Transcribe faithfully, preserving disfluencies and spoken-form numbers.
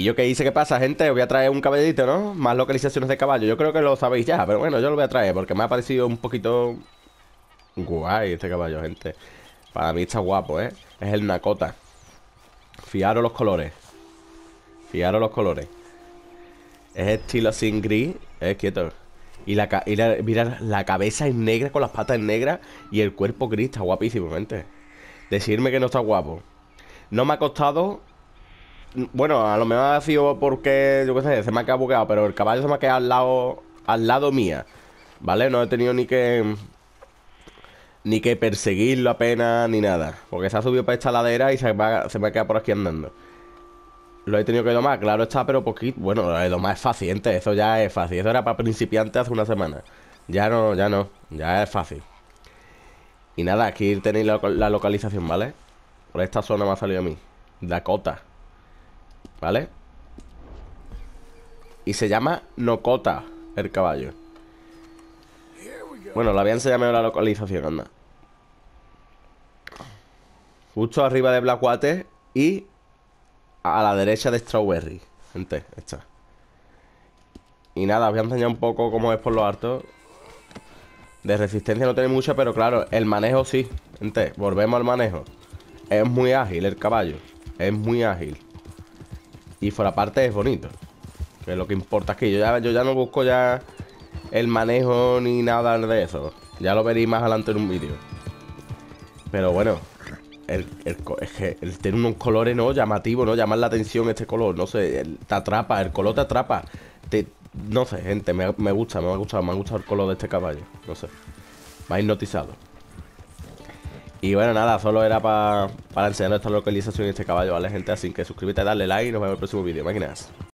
yo qué hice, ¿qué pasa, gente? Os voy a traer un caballito, ¿no? Más localizaciones de caballo. Yo creo que lo sabéis ya, pero bueno, yo lo voy a traer porque me ha parecido un poquito guay este caballo, gente. Para mí está guapo, ¿eh? Es el Nakota. Fijaros los colores. Fijaros los colores. Es estilo así en gris. Es quieto. Y la, y la, mira, la cabeza es negra con las patas negras y el cuerpo gris. Está guapísimo, gente. Decirme que no está guapo. No me ha costado... Bueno, a lo mejor ha sido porque, yo qué sé, se me ha quedado bugueado, pero el caballo se me ha quedado al lado, al lado mía, ¿vale? No he tenido ni que... Ni que perseguirlo apenas, ni nada. Porque se ha subido para esta ladera y se me ha, se me ha quedado por aquí andando. Lo he tenido que domar, claro está, pero poquito. Bueno, lo de domar es fácil, gente. Eso ya es fácil. Eso era para principiantes hace una semana. Ya no, ya no. Ya es fácil. Y nada, aquí tenéis la, la localización, ¿vale? Por esta zona me ha salido a mí. Dakota. ¿Vale? Y se llama Nokota, el caballo. Bueno, la voy a enseñarme la localización, anda. Justo arriba de Blackwater y a la derecha de Strawberry. Gente, esta. Y nada, os voy a enseñar un poco cómo es por lo alto. De resistencia no tiene mucha, pero claro, el manejo sí. Gente, volvemos al manejo. Es muy ágil el caballo. Es muy ágil. Y por aparte es bonito. Que es lo que importa aquí. Yo ya, yo ya no busco ya el manejo ni nada de eso. Ya lo veréis más adelante en un vídeo. Pero bueno, el, el, es que el tener unos colores no llamativos, ¿no? Llamar la atención este color. No sé, el, te atrapa, el color te atrapa. Te, no sé, gente, me, me gusta, me ha gustado, me ha gustado el color de este caballo. No sé. Me ha hipnotizado. Y bueno, nada, solo era pa, para enseñar esta localización y este caballo, ¿vale, gente? Así que suscríbete, dale like y nos vemos en el próximo vídeo. Máquinas.